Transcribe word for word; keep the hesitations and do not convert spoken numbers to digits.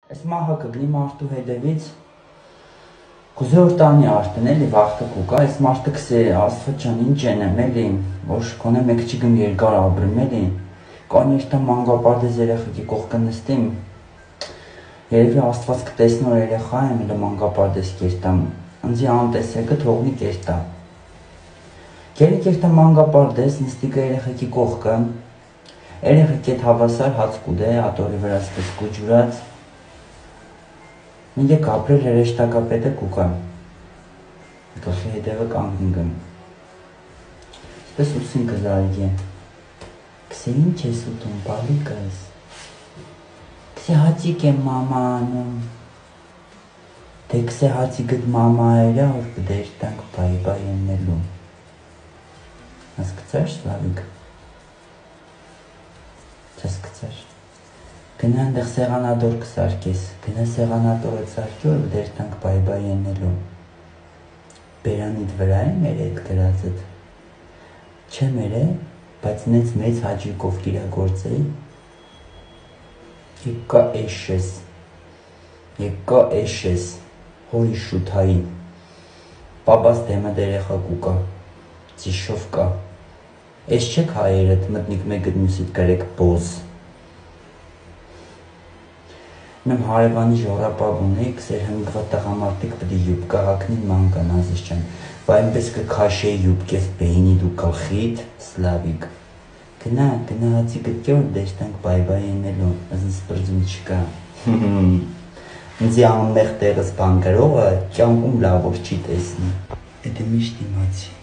Այս մահը կգնի մարդու հետևից, կուզոր տանի արտեն էլի վաղթը կուկա, այս մարդը կսե աստված ջան ինչ ենեմ էլի, որ կոնե մեկ չի գմ երկար ապրեմ էլի, կան երտա մանգապարդեզ երեխեքի կողքը նստիմ, երևի աստված կտեսնոր երեխա եմ էլի մանգապարդեզ կերտամ, ընձի անտեսեկը թողնի կերտա։ Գերի կերտա մանգապարդեզ նստիկը երեխեքի կողքը, երեխեքի էտ հավասար հաց կուդե, ատորի վրաց կսկու ջուրած, Մինչ ապրել հրեշտակապետը կուկա, գլխի հետևը կանգնգն, սպես ուսին կզարգի, կսե ինչ ես ուտում, բալիկս, կսե հացիկ եմ մամա անում, դե կսե հացիկըտ մամա էրա, որ կդերտանք բայբայ եննելու, ասկծար Սլավիկ, չես կծար, գնա ընդեղ սեղանադոր կսարկես, գնա սեղանադորը սարկի, որ կդերտանք բայբայ եննելու, բերանիդ վրա է մեր էտ գրածըտ, չէ մեր է, բայց նեց մեծ հաջիկով կիրագործեի, եկկա էշ ես, եկկա էշ ես, հորի շութայի, պապաս դեմը դերեխա կուկա, ծիշով կա, էս չեք հայերըտ մտնիկ մեկըտ մյուսիտ կրեք բոզ, Մեմ հարևանի ժորապագ ունեի, կսեր հնգվա տղամարտիկ պդի յուբկա հակնին մանկան ազիս ճան, բա այնպես կքաշեի յուբկես բեյնի դու կլխիտ, Սլավիկ, գնա, գնա հացի գտկե որ դեշտանք բայբայ եննելու, ըզն սպրձում չկա, ընձի անմեղ տեղս բան գրողը, կյանքում լավ որ չի տեսնի, էդը միշտ իմացի,